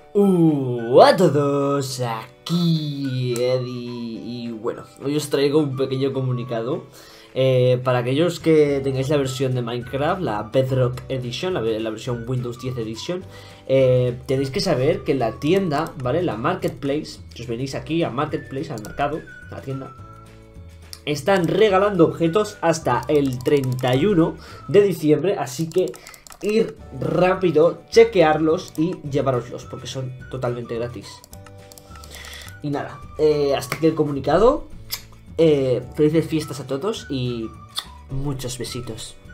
A todos, aquí Eddie y bueno, hoy os traigo un pequeño comunicado para aquellos que tengáis la versión de Minecraft, la Bedrock Edition, la versión Windows 10 Edition. Tenéis que saber que la tienda, ¿vale? La Marketplace, si os venís aquí a Marketplace, al mercado, a la tienda, están regalando objetos hasta el 31 de diciembre, así que ir rápido, chequearlos y llevaroslos, porque son totalmente gratis. Y nada, hasta aquí el comunicado. Felices fiestas a todos y muchos besitos.